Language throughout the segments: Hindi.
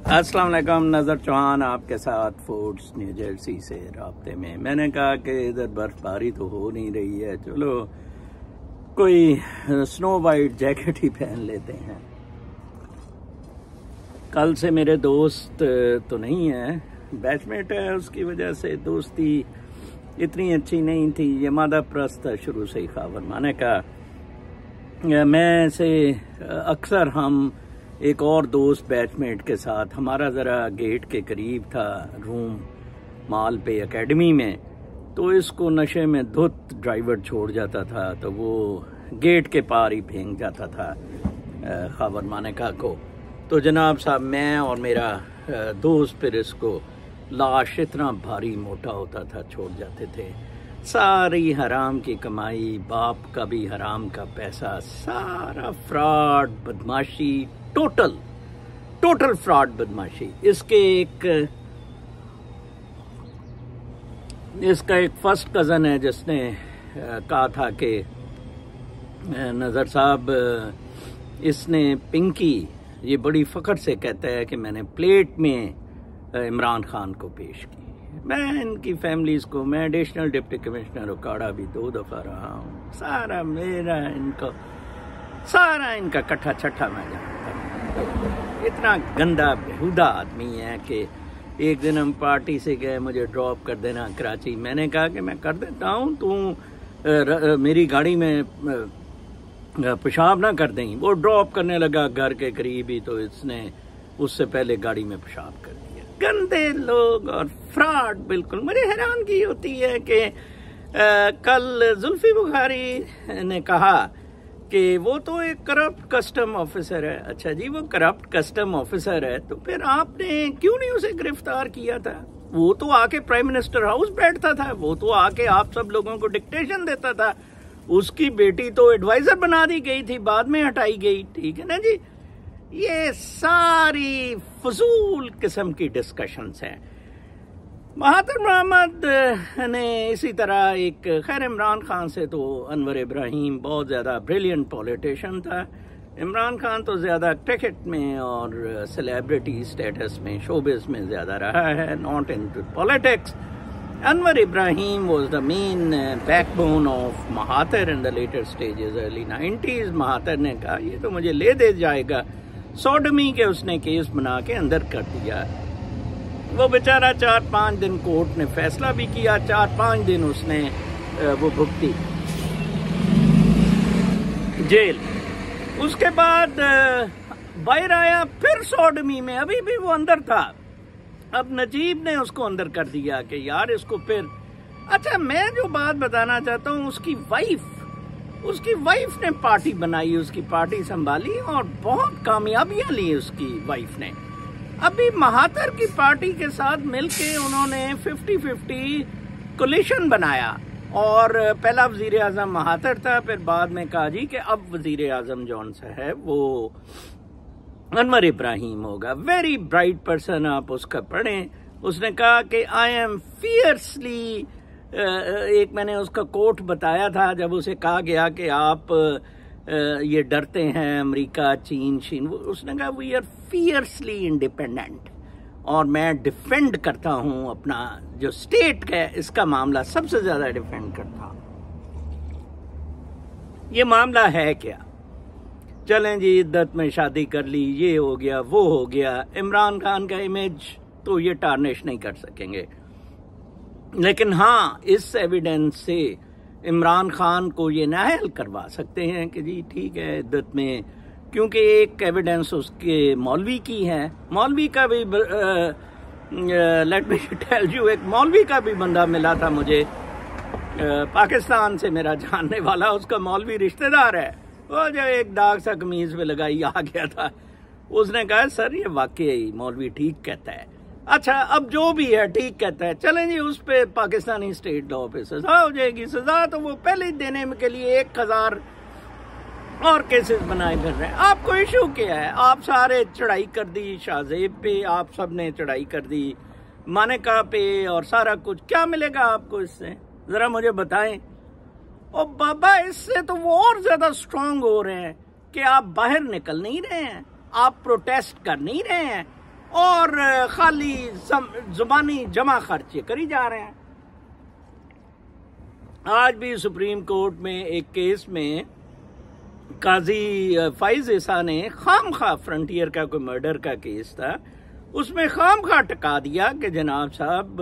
अस्सलाम वालेकुम, नज़र चौहान आपके साथ फूड्स न्यू जर्सी से राब्ते में। मैंने कहा कि इधर बर्फबारी तो हो नहीं रही है, चलो कोई स्नो वाइट जैकेट ही पहन लेते हैं। कल से मेरे दोस्त तो नहीं है, बैचमेट है, उसकी वजह से दोस्ती इतनी अच्छी नहीं थी। ये मादा प्रस्त था शुरू से ही खावर माने का। मैं से अक्सर हम एक और दोस्त बैचमेट के साथ, हमारा ज़रा गेट के करीब था रूम माल पे एकेडमी में, तो इसको नशे में धुत ड्राइवर छोड़ जाता था तो वो गेट के पार ही फेंक जाता था खावर मानेका को। तो जनाब साहब, मैं और मेरा दोस्त फिर इसको लाश इतना भारी मोटा होता था छोड़ जाते थे। सारी हराम की कमाई, बाप का भी हराम का पैसा, सारा फ्रॉड बदमाशी, टोटल फ्रॉड बदमाशी। इसका एक फर्स्ट कज़न है जिसने कहा था कि नज़र साहब, इसने पिंकी ये बड़ी फ़ख्र से कहता है कि मैंने प्लेट में इमरान खान को पेश की। मैं इनकी फैमिलीज़ को, मैं एडिशनल डिप्टी कमिश्नर उकाड़ा भी 2 दफ़ा रहा हूँ, सारा इनका कट्ठा छट्ठा मैं जानता हूँ। इतना गंदा बेहुदा आदमी है कि एक दिन हम पार्टी से गए, मुझे ड्रॉप कर देना कराची। मैंने कहा कि मैं कर देता हूँ, तू मेरी गाड़ी में पेशाब ना कर दें। वो ड्रॉप करने लगा घर के करीब ही, तो इसने उससे पहले गाड़ी में पेशाब कर दिया। गंदे लोग और फ्रॉड बिल्कुल। मुझे हैरानगी होती है कि कल जुल्फी बुखारी ने कहा कि वो तो एक करप्ट कस्टम ऑफिसर है। अच्छा जी, वो करप्ट कस्टम ऑफिसर है तो फिर आपने क्यों नहीं उसे गिरफ्तार किया था? वो तो आके प्राइम मिनिस्टर हाउस बैठता था, वो तो आके आप सब लोगों को डिक्टेशन देता था। उसकी बेटी तो एडवाइजर बना दी गई थी, बाद में हटाई गई, ठीक है ना जी। ये सारी फजूल किस्म की डिस्कशंस हैं। महातिर मोहम्मद ने इसी तरह एक, खैर इमरान खान से तो अनवर इब्राहिम बहुत ज़्यादा ब्रिलियंट पॉलिटिशियन था। इमरान खान तो ज़्यादा क्रिकेट में और सेलिब्रिटी स्टेटस में, शोबिज़ में ज़्यादा रहा है, not in politics. Anwar Ibrahim was the main backbone of Mahathir in the later stages, early 90s। Mahathir ने कहा ये तो मुझे ले दे जाएगा, सोडमी के उसने केस बना के अंदर कर दिया। वो बेचारा 4-5 दिन कोर्ट ने फैसला भी किया, 4-5 दिन उसने वो भुगती जेल। उसके बाद बाहर आया, फिर सोडमी में, अभी भी वो अंदर था। अब नजीब ने उसको अंदर कर दिया कि यार इसको फिर। अच्छा, मैं जो बात बताना चाहता हूँ, उसकी वाइफ ने पार्टी बनाई, उसकी पार्टी संभाली और बहुत कामयाबियां ली उसकी वाइफ ने। अभी महातिर की पार्टी के साथ मिलके उन्होंने 50-50 कोलिशन बनाया और पहला वजीर आजम महातिर था, फिर बाद में कहा जी कि अब वजीर आजम जौन सा है वो अनवर इब्राहिम होगा। वेरी ब्राइट पर्सन, आप उसका पढ़ें। उसने कहा कि आई एम फियर्सली, एक मैंने उसका कोट बताया था जब उसे कहा गया कि आप ये डरते हैं अमेरिका, चीन। उसने कहा वी आर फियर्सली इंडिपेंडेंट, और मैं डिफेंड करता हूं अपना जो स्टेट है, इसका मामला सबसे ज्यादा डिफेंड करता हूं। ये मामला है क्या? चलें जी, इद्दत में शादी कर ली, ये हो गया, वो हो गया। इमरान खान का इमेज तो ये टार्निश नहीं कर सकेंगे, लेकिन हाँ, इस एविडेंस से इमरान खान को ये नाअहल करवा सकते हैं कि जी ठीक है इद्दत में, क्योंकि एक एविडेंस उसके मौलवी की है। मौलवी का भी लेट मी टेल यू, एक मौलवी का भी बंदा मिला था मुझे पाकिस्तान से, मेरा जानने वाला, उसका मौलवी रिश्तेदार है। वो जो एक दाग सा कमीज पे लगाई आ गया था, उसने कहा सर ये वाकई मौलवी ठीक कहता है। अच्छा, अब जो भी है ठीक कहता है, चलें जी, उस पे पाकिस्तानी स्टेट लॉ पे सजा हो जाएगी। सजा तो वो पहले ही देने के लिए 1000 और केसेस बनाए फिर रहे हैं। आपको इशू क्या है? आप सारे चढ़ाई कर दी शाहजेब पे, आप सब ने चढ़ाई कर दी मानेका पे, और सारा कुछ क्या मिलेगा आपको इससे? जरा मुझे बताएं। और बाबा, इससे तो वो और ज्यादा स्ट्रांग हो रहे हैं कि आप बाहर निकल नहीं रहे हैं, आप प्रोटेस्ट कर नहीं रहे हैं, और खाली जुबानी जमा खर्चे करी जा रहे हैं। आज भी सुप्रीम कोर्ट में एक केस में काजी फाइज ईसा ने खामखा, फ्रंटियर का कोई मर्डर का केस था, उसमें खामखा टका दिया कि जनाब साहब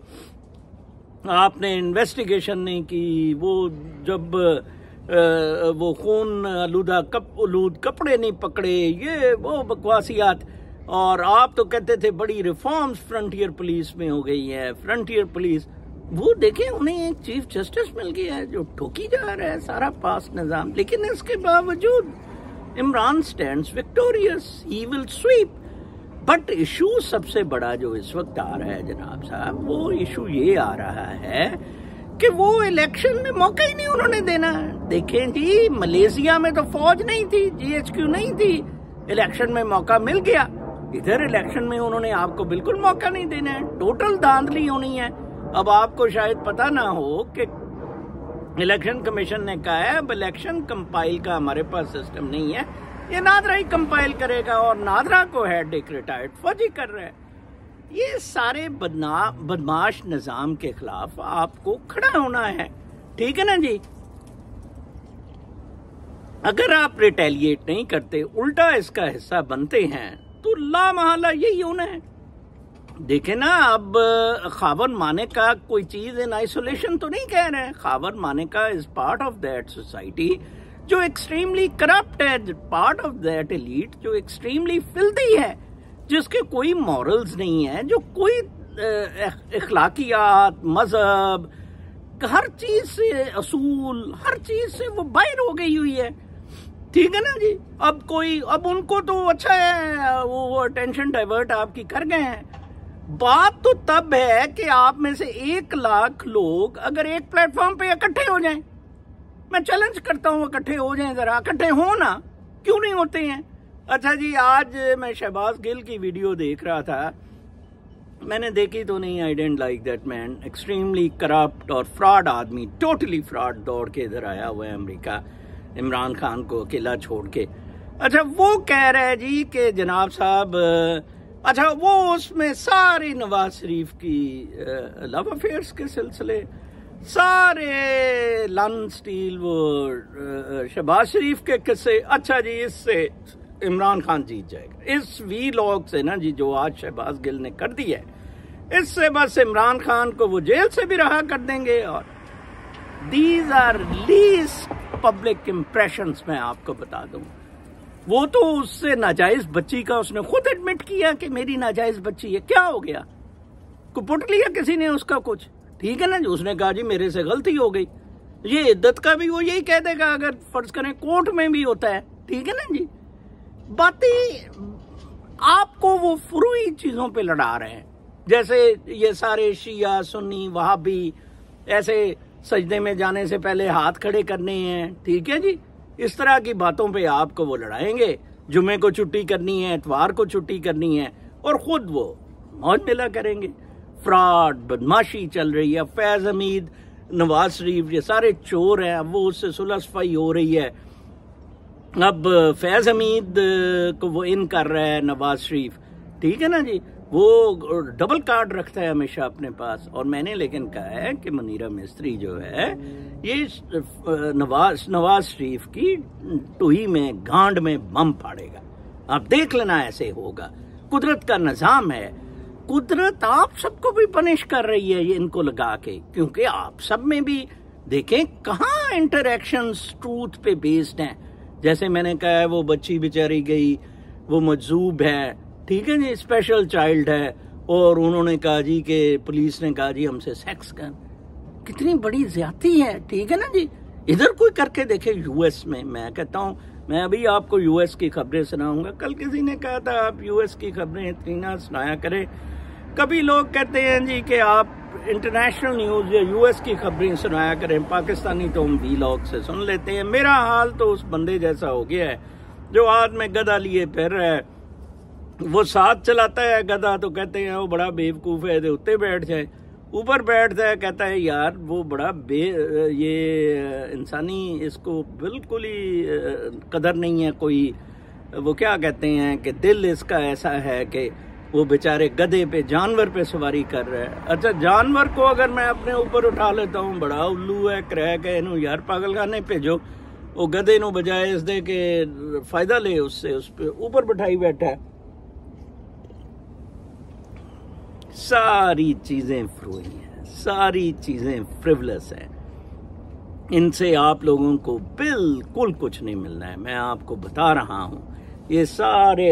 आपने इन्वेस्टिगेशन नहीं की, वो जब वो खून आलूद कपड़े नहीं पकड़े, ये वो बकवासियात। और आप तो कहते थे बड़ी रिफॉर्म्स फ्रंटियर पुलिस में हो गई है, फ्रंटियर पुलिस। वो देखें, उन्हें एक चीफ जस्टिस मिल गया है जो ठोकी जा रहा है सारा पास निजाम, लेकिन इसके बावजूद Imran stands victorious, he will sweep. But issue सबसे बड़ा जो इस वक्त आ रहा है जनाब साहब, वो इशू ये आ रहा है कि वो इलेक्शन में मौका ही नहीं उन्होंने देना। देखें जी, मलेशिया में तो फौज नहीं थी, GHQ नहीं थी, इलेक्शन में मौका मिल गया। इधर इलेक्शन में उन्होंने आपको बिल्कुल मौका नहीं देना है, टोटल धांधली होनी है। अब आपको शायद पता ना हो कि इलेक्शन कमीशन ने कहा है अब इलेक्शन कंपाइल का हमारे पास सिस्टम नहीं है, ये नादरा ही कंपाइल करेगा, और नादरा को हेड एक रिटायर्ड फौजी कर रहा है। ये सारे बदमाश निजाम के खिलाफ आपको खड़ा होना है, ठीक है ना जी। अगर आप रिटेलिएट नहीं करते, उल्टा इसका हिस्सा बनते हैं, तो लामहला यही होना है। देखे ना, अब खावर माने का कोई चीज इन आइसोलेशन तो नहीं कह रहे हैं। Khawar Maneka is part of that society जो एक्सट्रीमली करप्ट है, पार्ट ऑफ दैट एलीट जो एक्सट्रीमली फिल्दी है, जिसके कोई मॉरल्स नहीं है, जो कोई इखलाकियात, मजहब, हर चीज से, असूल, हर चीज से वो बाहर हो गई हुई है, ठीक है ना जी। अब उनको तो अच्छा है, वो अटेंशन डाइवर्ट आपकी कर गए हैं। बात तो तब है कि आप में से 1 लाख लोग अगर एक प्लेटफॉर्म पे इकट्ठे हो जाएं, मैं चैलेंज करता हूं इकट्ठे हो जाएं, जरा इकट्ठे हो ना, क्यों नहीं होते हैं। अच्छा जी, आज मैं शहबाज गिल की वीडियो देख रहा था, मैंने देखी तो नहीं, I didn't like that man, extremely corrupt और फ्रॉड आदमी, टोटली फ्रॉड, दौड़ के इधर आया हुआ है अमेरिका, इमरान खान को अकेला छोड़ के। अच्छा, वो कह रहा है जी कि जनाब साहब, अच्छा वो उसमें सारी नवाज शरीफ की लव अफेयर्स के सिलसिले, सारे लन स्टील, वो शहबाज शरीफ के किस्से। अच्छा जी, इससे इमरान खान जीत जाएगा, इस वीलॉग से ना जी, जो आज शहबाज गिल ने कर दिया है, इससे बस इमरान खान को वो जेल से भी रहा कर देंगे। और these are least public impressions, मैं आपको बता दूं। वो तो उससे नाजायज बच्ची का उसने खुद एडमिट किया कि मेरी नाजायज बच्ची है, क्या हो गया, को पुट लिया किसी ने उसका कुछ, ठीक है ना जी। उसने कहा जी मेरे से गलती हो गई। ये इद्दत का भी वो यही कह देगा, अगर फर्ज करें कोर्ट में भी होता है, ठीक है ना जी। बातें आपको वो फुरूई चीजों पे लड़ा रहे हैं, जैसे ये सारे शिया सुन्नी वहाबी ऐसे सजदे में जाने से पहले हाथ खड़े करने हैं, ठीक है जी। इस तरह की बातों पे आपको वो लड़ाएंगे। जुमे को छुट्टी करनी है, इतवार को छुट्टी करनी है, और खुद वो मौज मिला करेंगे। फ्रॉड, बदमाशी चल रही है। फैज हमीद, नवाज शरीफ, ये सारे चोर हैं। अब वो उससे सुलह सफाई हो रही है। अब फैज हमीद को वो इन कर रहा है नवाज शरीफ, ठीक है ना जी। वो डबल कार्ड रखता है हमेशा अपने पास। और मैंने लेकिन कहा है कि मुनीरा मिस्त्री जो है, ये नवाज शरीफ की टूही में, गांड में बम फाड़ेगा। आप देख लेना, ऐसे होगा। कुदरत का निजाम है। कुदरत आप सबको भी पनिश कर रही है ये इनको लगा के, क्योंकि आप सब में भी देखें कहाँ इंटरैक्शंस ट्रूथ पे बेस्ड हैं। जैसे मैंने कहा है, वो बच्ची बेचारी गई, वो मजजूब है, ठीक है जी, स्पेशल चाइल्ड है, और उन्होंने कहा जी कि पुलिस ने कहा जी हमसे सेक्स कर। कितनी बड़ी ज्यादती है, ठीक है ना जी। इधर कोई करके देखे यूएस में। मैं कहता हूँ, मैं अभी आपको यूएस की खबरें सुनाऊंगा। कल किसी ने कहा था आप यूएस की खबरें इतनी ना सुनाया करें। कभी लोग कहते हैं जी कि आप इंटरनेशनल न्यूज या यूएस की खबरें सुनाया करें, पाकिस्तानी तो हम वीलॉग से सुन लेते हैं। मेरा हाल तो उस बंदे जैसा हो गया है जो हाथ में गधा लिए फिर रहा है। वो साथ चलाता है गधा, तो कहते हैं वो बड़ा बेवकूफ है, उत्ते बैठ जाए। ऊपर बैठता है, कहता है यार वो बड़ा ये इंसानी, इसको बिल्कुल ही कदर नहीं है कोई। वो क्या कहते हैं कि दिल इसका ऐसा है कि वो बेचारे गधे पे, जानवर पे सवारी कर रहे हैं। अच्छा, जानवर को अगर मैं अपने ऊपर उठा लेता हूँ, बड़ा उल्लू है, क्रैक है, इनू यार पागल खाने भेजो। वो गधे नू बजाय इस दे के फायदा ले उससे, उस पे ऊपर बिठाई बैठा है। सारी चीजें फ्रोई हैं, सारी चीजें फ्रिवलेस हैं। इनसे आप लोगों को बिल्कुल कुछ नहीं मिलना है। मैं आपको बता रहा हूं, ये सारे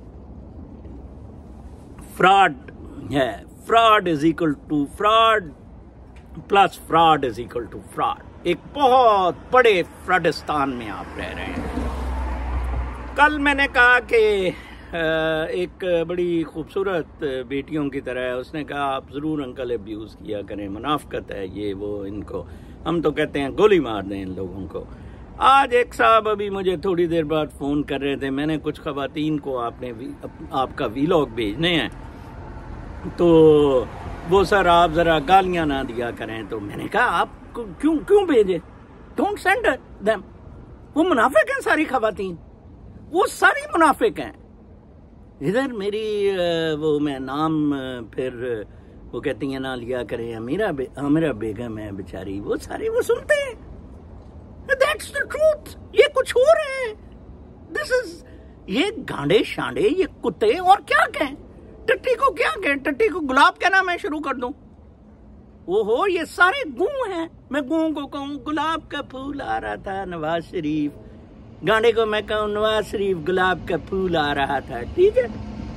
फ्रॉड है। Fraud is equal to fraud plus fraud is equal to fraud. एक बहुत बड़े फ्रॉडिस्तान में आप रह रहे हैं। कल मैंने कहा कि एक बड़ी खूबसूरत बेटियों की तरह है। उसने कहा आप ज़रूर अंकल अब्यूज़ किया करें, मुनाफकत है ये वो, इनको हम तो कहते हैं गोली मार दें इन लोगों को। आज एक साहब अभी मुझे थोड़ी देर बाद फ़ोन कर रहे थे, मैंने कुछ ख़वातीन को आपका वीलॉग भेजने हैं, तो वो सर आप ज़रा गालियाँ ना दिया करें। तो मैंने कहा आप क्यों भेजे, डोंट सेंड देम। वो मुनाफिक हैं सारी ख़वातीन, वो सारी मुनाफिक हैं। इधर मेरी वो मैं नाम फिर वो कहती हैं ना लिया करें, मेरा बेगम है बेचारी, वो सारी वो सुनते हैं। That's the truth. ये कुछ हो रहे हैं, दिस इज, ये गांडे शांडे, ये कुत्ते, और क्या कहें, टट्टी को क्या कहें, टट्टी को गुलाब कहना मैं शुरू कर दूं? ओहो, ये सारे गू हैं। मैं गू को कहूं गुलाब का फूल आ रहा था नवाज शरीफ, गांडे को मैं कहूं नवाज शरीफ गुलाब का फूल आ रहा था। ठीक है,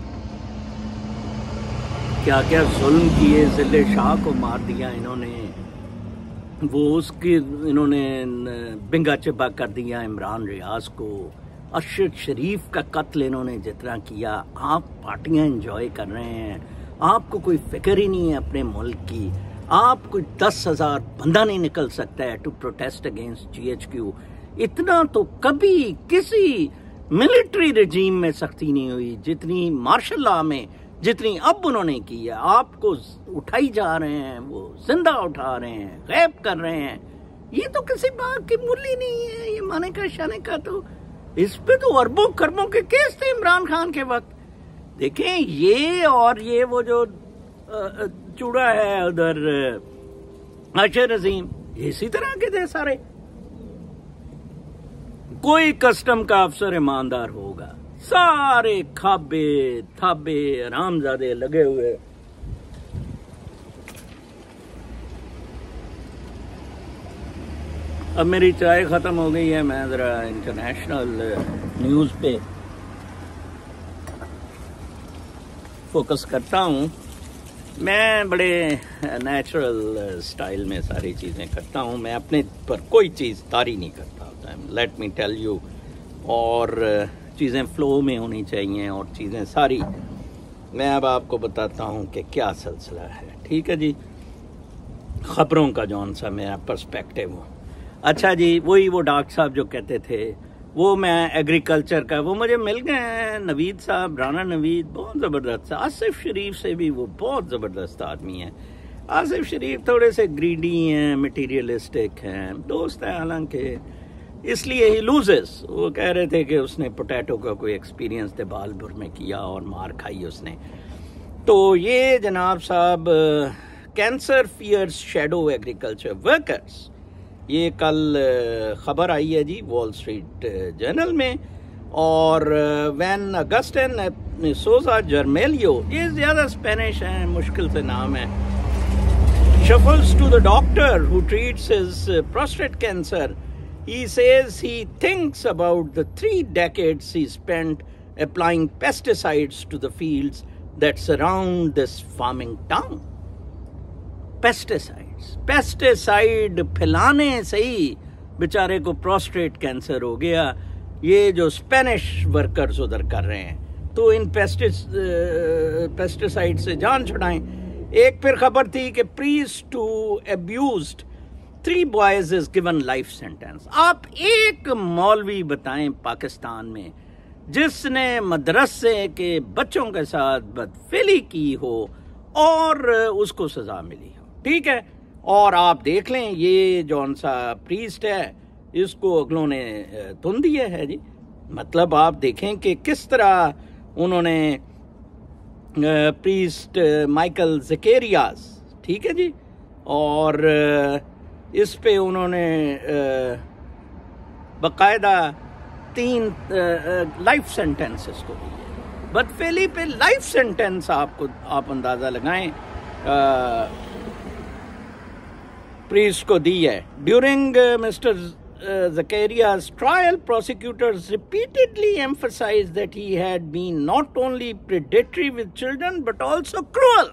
क्या क्या जुल्म किए, जिले शाह को मार दिया इन्होंने, वो उसकी इन्होंने बिंगा चिब्बा कर दिया इमरान रियाज को, अरशद शरीफ का कत्ल इन्होंने जितना किया। आप पार्टियां एंजॉय कर रहे हैं, आपको कोई फिक्र ही नहीं है अपने मुल्क की। आप कोई 10,000 बंदा नहीं निकल सकता है टू प्रोटेस्ट अगेंस्ट GHQ। इतना तो कभी किसी मिलिट्री रेजीम में सख्ती नहीं हुई जितनी मार्शल लॉ में, जितनी अब उन्होंने की है। आपको उठाई जा रहे हैं, वो जिंदा उठा रहे हैं, गैब कर रहे हैं। ये तो किसी बात की मूल्य नहीं है, ये माने का शाने का। तो इस पे तो अरबों खरबों के केस थे इमरान खान के वक्त। देखें ये, और ये वो जो चूड़ा है उधर अशर अजीम, इसी तरह के थे सारे। कोई कस्टम का अफसर ईमानदार होगा, सारे खाबे थाबे हरामजादे लगे हुए। अब मेरी चाय खत्म हो गई है, मैं जरा इंटरनेशनल न्यूज पे फोकस करता हूँ। मैं बड़े नेचुरल स्टाइल में सारी चीज़ें करता हूँ, मैं अपने पर कोई चीज़ तारी नहीं करता होता है, लेट मी टेल यू। और चीज़ें फ्लो में होनी चाहिए, और चीज़ें सारी मैं अब आपको बताता हूँ कि क्या सिलसिला है। ठीक है जी, ख़बरों का जौन सा मेरा पर्सपेक्टिव हो। अच्छा जी, वही वो डॉक्टर साहब जो कहते थे, वो मैं एग्रीकल्चर का, वो मुझे मिल गए हैं, नवीद साहब, राना नवीद, बहुत ज़बरदस्त। आसिफ शरीफ से भी वो बहुत ज़बरदस्त आदमी है। आसिफ शरीफ थोड़े से ग्रीडी हैं, मटीरियलिस्टिक हैं, दोस्त हैं हालांकि, इसलिए ही लूजेस। वो कह रहे थे कि उसने पोटैटो का कोई एक्सपीरियंस देबालपुर में किया और मार खाई उसने। तो ये जनाब साहब, cancer fears shadow agriculture workers, ये कल खबर आई है जी वॉल स्ट्रीट जर्नल में। और वैन अगस्टिन सोजा जर्मेलियो, ये ज़्यादा स्पेनिश है, मुश्किल से नाम है, shuffles to the doctor who treats his prostate cancer. He says he thinks about the 3 decades he spent applying pesticides to the fields that surround this farming town. Pesticide फैलाने से ही बेचारे को प्रोस्टेट कैंसर हो गया। ये जो स्पेनिश वर्कर्स उधर कर रहे हैं, तो इन पेस्टिसाइड से जान छुड़ाएं। एक फिर खबर थी कि priest to abused 3 boys is given life sentence. आप एक मौलवी बताएं पाकिस्तान में जिसने मदरसे के बच्चों के साथ बदफेली की हो और उसको सजा मिली हो। ठीक है, और आप देख लें ये जौन सा प्रीस्ट है, इसको अगलों ने धुन दिया है जी। मतलब आप देखें कि किस तरह उन्होंने प्रीस्ट माइकल ज़करियास, ठीक है जी। और इस पे उन्होंने बाकायदा 3 लाइफ सेंटेंसेस को दिए। बदफेली पे लाइफ सेंटेंस आप अंदाज़ा लगाएं प्रीस्ट को दी है। During mister Zacharias' trial, prosecutors repeatedly emphasized that he had been not only predatory with children but also cruel.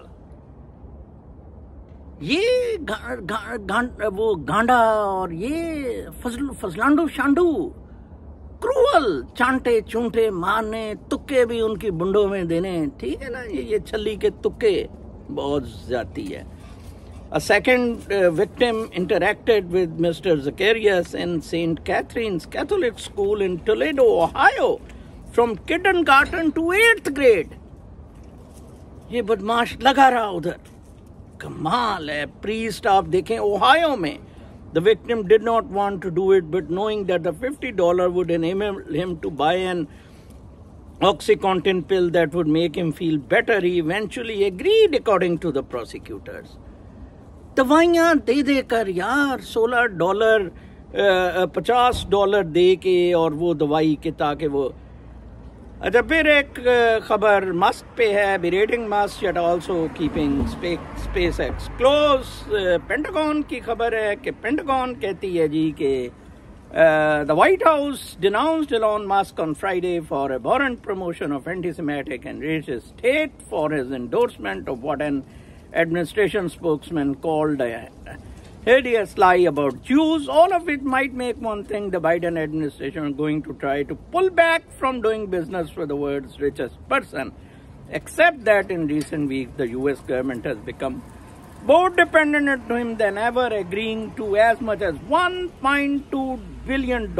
ये वो गांडा और ये फजलांडू शांडू, क्रूअल, चांटे चूंटे मारने, तुक्के भी उनकी बुंडों में देने, ठीक है ना। ये छल्ली के तुक्के बहुत ज्यादती है। A second victim interacted with Mr. Zacharias in St. Catherine's Catholic School in Toledo, Ohio, from kindergarten to 8th grade. ये बदमाश लगा रहा उधर, कमाल है। प्रीस्ट आप देखें ओहायो में। The victim did not want to do it, but knowing that the $50 would enable him to buy an OxyContin pill that would make him feel better, he eventually agreed, according to the prosecutors. दवाइयाँ दे देकर यार $16 $50 दे के और वो दवाई के ताकि वो। अच्छा, फिर एक खबर मस्क पे है, berating Musk yet also keeping SpaceX close। Pentagon की खबर है कि पेंटागन कहती है जी कि the White House denounced Elon Musk on Friday for abhorrent promotion of anti-Semitic and racist hate for his endorsement of what an administration spokesman called a hideous lie about Jews, all of it might make one think the Biden administration is going to try to pull back from doing business with the world's richest person, except that in recent weeks the US government has become more dependent on him than ever, agreeing to as much as $1.2 billion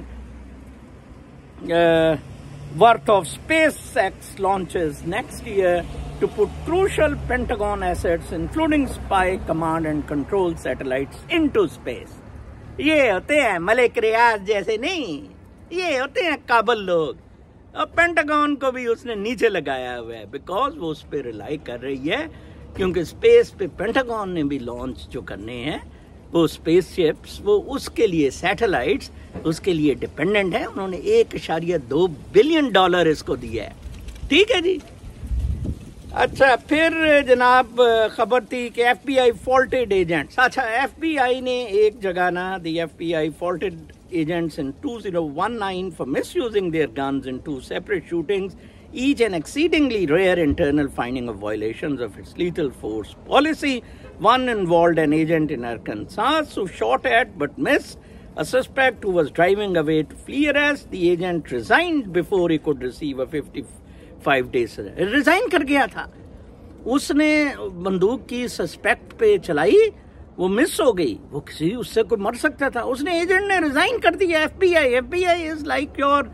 worth of SpaceX launches next year to put crucial Pentagon assets, including spy, command and control satellites, into space. ये होते हैं मलिक रियाज जैसे नहीं, ये होते हैं काबल लोग। और पेंटागन को भी उसने नीचे लगाया हुआ है, बिकॉज वो उस पर रिलाई कर रही है, क्योंकि स्पेस पे पेंटागन ने भी लॉन्च जो करने हैं वो स्पेसशिप्स, वो उसके लिए सैटेलाइट्स, उसके लिए डिपेंडेंट है। उन्होंने $1.2 बिलियन इसको दिया है, ठीक है जी। अच्छा, फिर जनाब खबर थी कि FBI faulted agents। अच्छा, FBI ने एक जगह ना, the FBI faulted agents in 2019 for misusing their guns in 2 separate shootings, each an exceedingly rare internal finding of violations of its lethal force policy. One involved an agent in Arkansas who shot at but missed a suspect who was driving away to flee arrest. The agent resigned before he could receive a 55 days resign कर गया था। उसने बंदूक की सस्पेक्ट पे चलाई, वो मिस हो गई, वो किसी उससे कोई मर सकता था, उसने एजेंट ने रिजाइन कर दिया। FBI is like your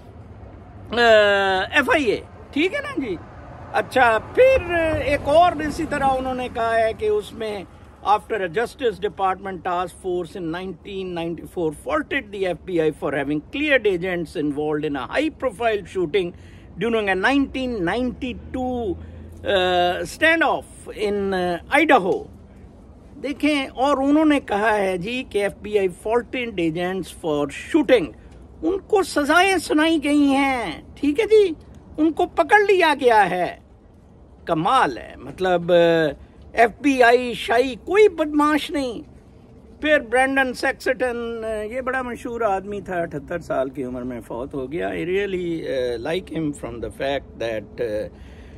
FIA, ठीक है ना जी। अच्छा, फिर एक और इसी तरह उन्होंने कहा है कि उसमें after a Justice Department task force in 1994 faulted the FBI for having cleared agents involved in a high-profile shooting during a 1992 standoff in Idaho। देखें, और उन्होंने कहा है जी कि FBI faulted agents for shooting, उनको सजाएं सुनाई गई हैं, ठीक है जी, उनको पकड़ लिया गया है। कमाल है, मतलब FBI शाही कोई बदमाश नहीं। फिर ब्रैंडन सेक्सटन, ये बड़ा मशहूर आदमी था, 78 साल की उम्र में फौत हो गया। I really like him from the fact that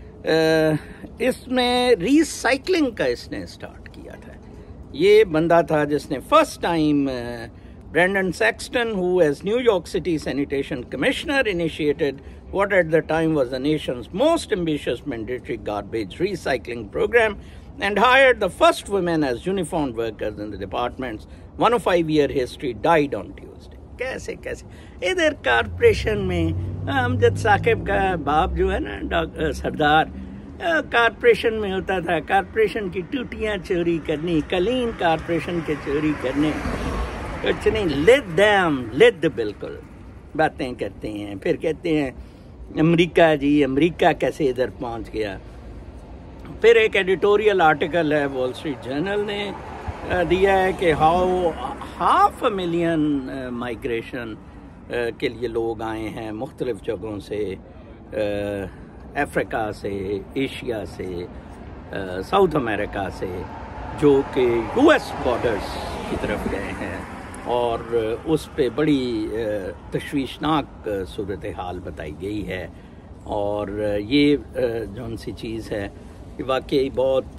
इसमें रिसाइकलिंग का इसने स्टार्ट किया था। ये बंदा था जिसने first time Brandon Sexton, who as New York City Sanitation Commissioner initiated what at the time was the nation's most ambitious mandatory garbage recycling program and hired the first women as uniformed workers in the department's 105-year history, died on Tuesday. कैसे इधर कारपोरेशन में अमजद साकिब का बाप जो है ना, सरदार, कारपोरेशन में होता था, कारपोरेशन की टूटियां चोरी करनी, कलीन कारपोरेशन के चोरी करने, कुछ नहीं, लिद बिल्कुल बातें करते हैं। फिर कहते हैं अमेरिका जी, अमेरिका कैसे इधर पहुंच गया। फिर एक एडिटोरियल आर्टिकल है वॉल स्ट्रीट जर्नल ने दिया है कि हाउ 500,000 माइग्रेशन के लिए लोग आए हैं मुख्तलिफ जगहों से, अफ्रीका से, एशिया से, साउथ अमेरिका से, जो कि यूएस बॉर्डर्स की तरफ गए हैं, और उस पे बड़ी तशवीशनाक सूरत हाल बताई गई है। और ये जौन सी चीज़ है कि वाकई बहुत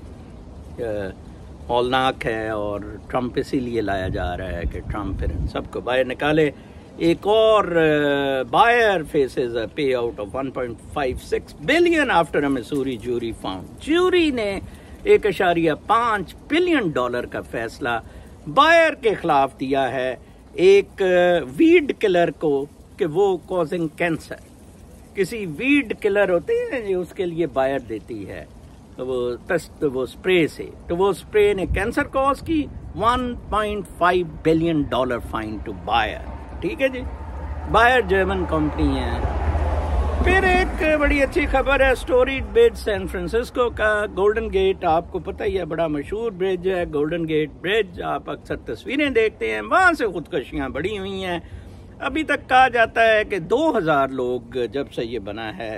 हौलनाक है, और ट्रंप इसीलिए लाया जा रहा है कि ट्रंप फिर सबको बाहर निकाले। एक और buyer faces a pay out of 1.56 billion after a Missouri jury found. Jury ने $1.5 बिलियन का फैसला बायर के खिलाफ दिया है, एक वीड किलर को, कि वो कॉजिंग कैंसर, किसी वीड किलर होते हैं जो उसके लिए बायर देती है, तो वो स्प्रे से, तो वो स्प्रे ने कैंसर कॉज की। $1.5 बिलियन फाइन टू बायर। ठीक है जी, बायर जर्मन कंपनी है। फिर एक बड़ी अच्छी खबर है, स्टोरी ब्रिज सैन फ्रांसिस्को का, गोल्डन गेट आपको पता ही है, बड़ा मशहूर ब्रिज है गोल्डन गेट ब्रिज, आप अक्सर तस्वीरें देखते हैं, वहां से खुदकशियां बढ़ी हुई हैं। अभी तक कहा जाता है कि 2000 लोग जब से ये बना है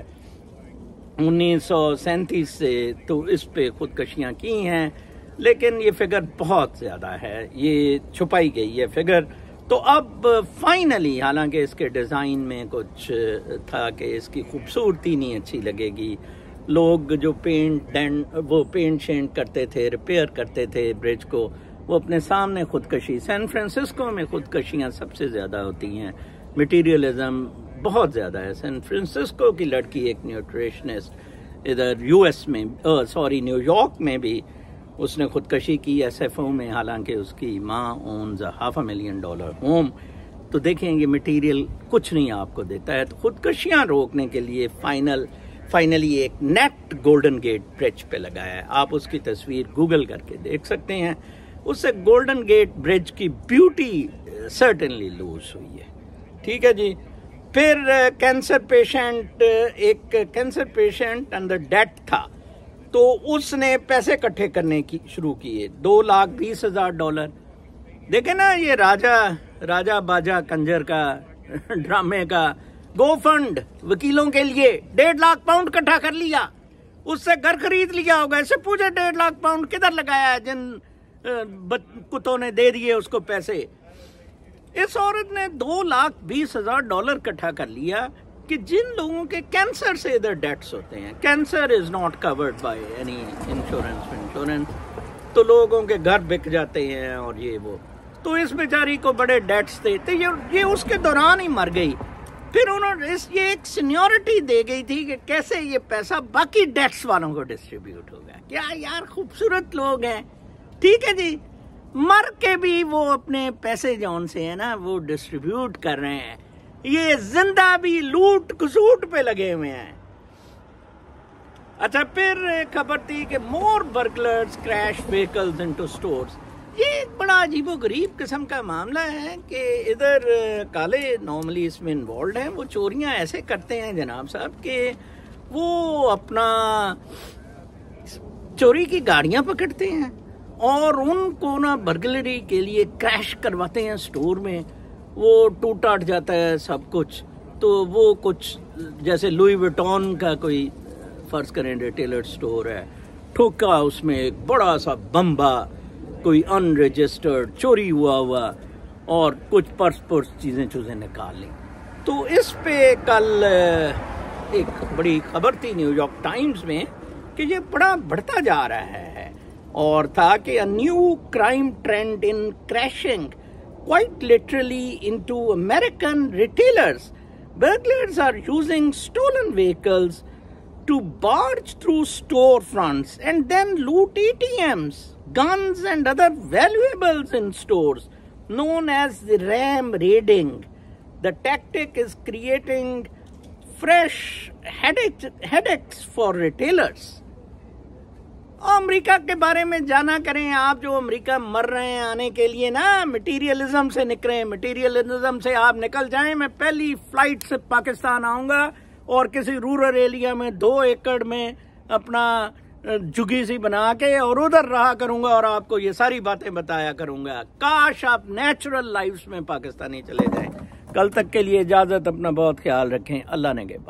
1937 से, तो इस पे खुदकशियां की हैं, लेकिन ये फिगर बहुत ज़्यादा है, ये छुपाई गई है फिगर। तो अब फाइनली, हालांकि इसके डिज़ाइन में कुछ था कि इसकी खूबसूरती नहीं अच्छी लगेगी, लोग जो पेंट शेंट करते थे, रिपेयर करते थे ब्रिज को, वो अपने सामने खुदकशी, सैन फ्रांसिस्को में खुदकशियाँ सबसे ज़्यादा होती हैं, मटीरियलिज्म बहुत ज़्यादा है। सैन फ्रांसिस्को की लड़की एक न्यूट्रिशनिस्ट इधर यूएस में, न्यूयॉर्क में भी उसने खुदकशी की SFO में, हालांकि उसकी माँ ओन्स $500,000 होम। तो देखें ये मटेरियल कुछ नहीं आपको देता है। तो खुदकशियाँ रोकने के लिए फाइनली एक नेट गोल्डन गेट ब्रिज पे लगाया है, आप उसकी तस्वीर गूगल करके देख सकते हैं। उससे गोल्डन गेट ब्रिज की ब्यूटी सर्टेनली लूज हुई है। ठीक है जी। फिर कैंसर पेशेंट अंडर डेथ था, तो उसने पैसे इकट्ठे करने की शुरू किए, $2,20,000। देखे ना, ये राजा बाजा कंजर का ड्रामे का गो फंड वकीलों के लिए £1.5 लाख इकट्ठा कर लिया, उससे घर खरीद लिया होगा। ऐसे पूछे £1.5 लाख किधर लगाया है, जिन कुत्तों ने दे दिए उसको पैसे। इस औरत ने $2,20,000 इकट्ठा कर लिया कि जिन लोगों के कैंसर से इधर डेथ्स होते हैं, cancer is not covered by any insurance, तो लोगों के घर बिक जाते हैं और ये वो। तो इस बेचारी को बड़े डेथ्स थे, तो ये उसके दौरान ही मर गई। फिर उन्होंने ये एक सीनियरिटी दे गई थी कि कैसे ये पैसा बाकी डेथ्स वालों को डिस्ट्रीब्यूट होगा। क्या यार खूबसूरत लोग हैं। ठीक है जी, मर के भी वो अपने पैसे जौन से है ना वो डिस्ट्रीब्यूट कर रहे हैं, ये जिंदा भी लूट खसूट पे लगे हुए हैं। अच्छा, फिर खबर थी कि more burglars crash vehicles into stores. ये एक बड़ा अजीबोगरीब किस्म का मामला है कि इधर काले नॉर्मली इसमें इन्वॉल्व हैं, वो चोरियां ऐसे करते हैं जनाब साहब कि वो अपना चोरी की गाड़ियां पकड़ते हैं और उनको ना बर्गलरी के लिए क्रैश करवाते हैं स्टोर में। वो टूट टाट जाता है सब कुछ, तो वो कुछ जैसे लुई विटॉन का कोई फर्ज करें रिटेलर स्टोर है, ठोका उसमें एक बड़ा सा बम्बा, कोई अनरजिस्टर्ड चोरी हुआ और कुछ पर्स चीजें निकाल ली। तो इस पे कल एक बड़ी खबर थी न्यूयॉर्क टाइम्स में कि ये बड़ा बढ़ता जा रहा है, और था कि a new crime trend in crashing quite literally into American retailers. Burglars are using stolen vehicles to barge through storefronts and then loot ATMs, guns and other valuables in stores, known as the ram raiding. The tactic is creating fresh headaches for retailers. America के बारे में जाना करें आप, जो अमेरिका मर रहे हैं आने के लिए ना, मटीरियलिज्म से निकलें, मटीरियलिज्म से आप निकल जाएं। मैं पहली फ्लाइट से पाकिस्तान आऊंगा और किसी रूरल एरिया में 2 एकड़ में अपना जुगी सी बना के और उधर रहा करूंगा और आपको ये सारी बातें बताया करूंगा। काश आप नेचुरल लाइफ्स में पाकिस्तानी चले जाएं। कल तक के लिए इजाजत, अपना बहुत ख्याल रखें। अल्लाह ने के